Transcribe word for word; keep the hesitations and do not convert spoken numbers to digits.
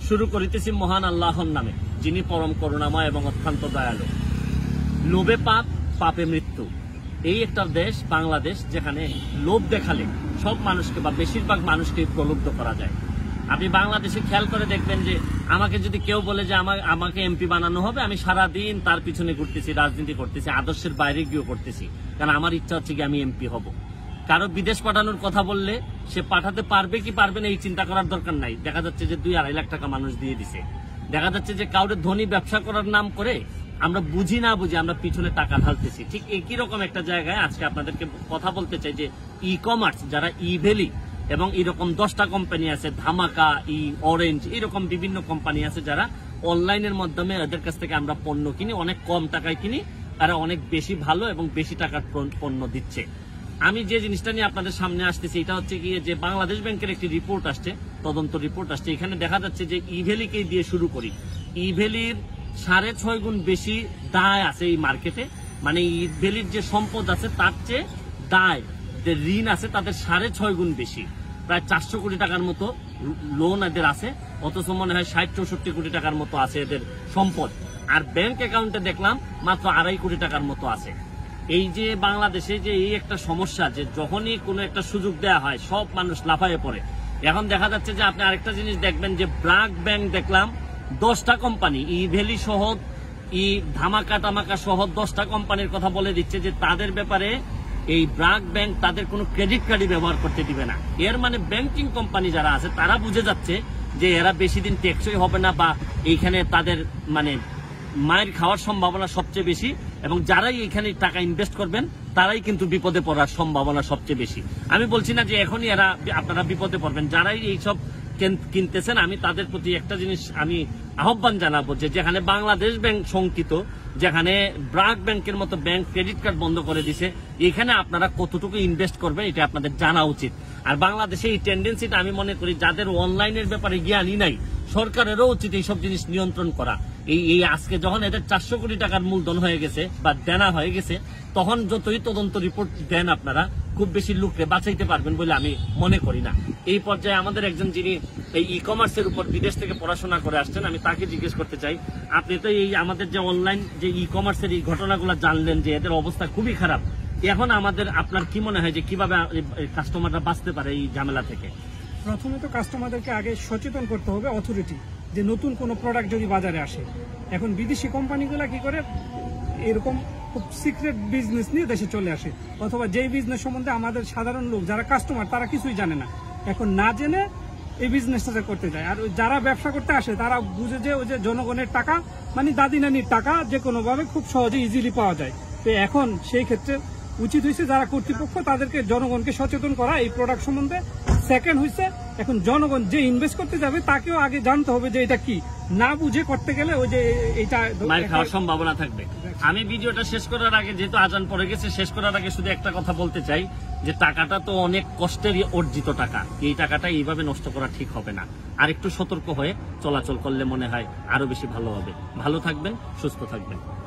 শুরু করিতেছি মহান আল্লাহর নামে, যিনি পরম করুণাময় এবং অত্যন্ত দয়ালু। লোভে পাপ, পাপে মৃত্যু। এই একটা দেশ বাংলাদেশ, যেখানে লোভ দেখালে সব মানুষকে বা বেশিরভাগ মানুষকে প্রলুব্ধ করা যায়। আপনি বাংলাদেশে খেয়াল করে দেখবেন যে আমাকে যদি কেউ বলে যে আমাকে এমপি বানানো হবে, আমি সারাদিন তার পিছনে ঘুরতেছি, রাজনীতি করতেছি, আদর্শের বাইরে গিয়েও করতেছি, কারণ আমার ইচ্ছা হচ্ছে কি আমি এমপি হব। কারো বিদেশ পাঠানোর কথা বললে সে পাঠাতে পারবে কি পারবে না এই চিন্তা করার দরকার নাই। দেখা যাচ্ছে যে দুই আড়াই লাখ টাকা মানুষ দিয়ে দিছে। দেখা যাচ্ছে যে কাউরে ধনী ব্যবসা করার নাম করে আমরা বুঝি না বুঝি আমরা পিছনে টাকা ঢালতেছি। ঠিক একই রকম একটা জায়গায় আজকে আপনাদেরকে কথা বলতে চাই যে ই কমার্স, যারা ই ভ্যালি এবং এরকম দশটা কোম্পানি আছে, ধামাকা, ই অরেঞ্জ, এরকম বিভিন্ন কোম্পানি আছে যারা অনলাইনের মাধ্যমে এদের কাছ থেকে আমরা পণ্য কিনি, অনেক কম টাকায় কিনি, তারা অনেক বেশি ভালো এবং বেশি টাকার পণ্য দিচ্ছে। আমি যে জিনিসটা নিয়ে আপনাদের সামনে আসতেছি এটা হচ্ছে কি, যে বাংলাদেশ ব্যাংকের একটি রিপোর্ট আসছে, তদন্ত রিপোর্ট আসছে। এখানে দেখা যাচ্ছে যে ই ভ্যালিকে দিয়ে শুরু করি, ই ভ্যালির সাড়ে ছয় গুণ বেশি দায় আছে এই মার্কেটে। মানে ই ভ্যালির যে সম্পদ আছে তার চেয়ে দায়, যে ঋণ আছে তাদের সাড়ে ছয় গুণ বেশি, প্রায় চারশো কোটি টাকার মতো লোন এদের আছে, অথচ মনে হয় ষাট চৌষট্টি কোটি টাকার মতো আছে এদের সম্পদ। আর ব্যাংক অ্যাকাউন্টে দেখলাম মাত্র আড়াই কোটি টাকার মতো আছে। এই যে বাংলাদেশে যে এই একটা সমস্যা, যে যখনই কোনো একটা সুযোগ দেওয়া হয় সব মানুষ লাফায়ে পড়ে। এখন দেখা যাচ্ছে যে আপনি আরেকটা জিনিস দেখবেন যে ব্র্যাক ব্যাংক দেখলাম দশটা কোম্পানি, ই ভ্যালি সহ, ই ধামাকা টামাকা সহ দশটা কোম্পানির কথা বলে দিচ্ছে যে তাদের ব্যাপারে এই ব্র্যাক ব্যাংক তাদের কোনো ক্রেডিট কার্ডই ব্যবহার করতে দিবে না। এর মানে ব্যাংকিং কোম্পানি যারা আছে তারা বুঝে যাচ্ছে যে এরা বেশি দিন টেকসই হবে না, বা এইখানে তাদের মানে মায়ের খাওয়ার সম্ভাবনা সবচেয়ে বেশি, এবং যারাই এখানে টাকা ইনভেস্ট করবেন তারাই কিন্তু বিপদে পড়ার সম্ভাবনা সবচেয়ে বেশি। আমি বলছি না যে এখনই এরা আপনারা বিপদে পড়বেন, যারাই এইসব কিনতেছেন আমি তাদের প্রতি একটা জিনিস আমি আহ্বান জানাবো, যে যেখানে বাংলাদেশ ব্যাংক শঙ্কিত, যেখানে ব্র্যাক ব্যাংকের মতো ব্যাংক ক্রেডিট কার্ড বন্ধ করে দিছে, এখানে আপনারা কতটুকু ইনভেস্ট করবেন এটা আপনাদের জানা উচিত। আর বাংলাদেশে এই টেন্ডেন্সিটা আমি মনে করি যাদের অনলাইনের ব্যাপারে জ্ঞানই নাই, সরকারেরও উচিত এইসব জিনিস নিয়ন্ত্রণ করা। এই এই আজকে যখন এদের চারশো কোটি টাকার মূলধন হয়ে গেছে বা দেনা হয়ে গেছে, তখন যতই তদন্ত রিপোর্ট দেন আপনারা খুব বেশি লোককে বাঁচাইতে পারবেন বলে আমি মনে করি না। এই পর্যায়ে আমাদের একজন যিনি এই ই কমার্সের উপর বিদেশ থেকে পড়াশোনা করে আসছেন, আমি তাকে জিজ্ঞেস করতে চাই, আপনি তো এই আমাদের যে অনলাইন যে ই কমার্সের এই ঘটনাগুলো জানলেন যে এদের অবস্থা খুবই খারাপ, এখন আমাদের আপনার কি মনে হয় যে কিভাবে কাস্টমাররা বাঁচতে পারে এই ঝামেলা থেকে? প্রথমে তো কাস্টমারদেরকে আগে সচেতন করতে হবে অথরিটি, যে নতুন কোনো প্রোডাক্ট যদি বাজারে আসে। এখন বিদেশি কোম্পানিগুলো কি করে, এরকম খুব সিক্রেট বিজনেস নিয়ে দেশে চলে আসে, অথবা যেই বিজনেস সম্বন্ধে আমাদের সাধারণ লোক যারা কাস্টমার তারা কিছুই জানে না, এখন না জেনে এই বিজনেসটা করতে যায়। আর যারা ব্যবসা করতে আসে তারা বুঝে যে ওই যে জনগণের টাকা, মানে দাদি নানির টাকা যে কোনোভাবে খুব সহজে ইজিলি পাওয়া যায়। তো এখন সেই ক্ষেত্রে উচিত হয়েছে যারা কর্তৃপক্ষ তাদেরকে জনগণকে সচেতন করা এই প্রোডাক্ট সম্বন্ধে। সেকেন্ড হয়েছে এখন জনগণ যে ইনভেস্ট করতে যাবে তাকেও আগে জানতে হবে যে এটা কি, না বুঝে করতে গেলে ওই যে এটা মার খাওয়ার সম্ভাবনা থাকবে। আমি ভিডিওটা শেষ করার আগে, যেহেতু আজান পড়ে গেছে, শেষ করার আগে শুধু একটা কথা বলতে চাই যে টাকাটা তো অনেক কষ্টের অর্জিত টাকা, এই টাকাটা এইভাবে নষ্ট করা ঠিক হবে না। আর একটু সতর্ক হয়ে চলাচল করলে মনে হয় আরো বেশি ভালো হবে। ভালো থাকবেন, সুস্থ থাকবেন।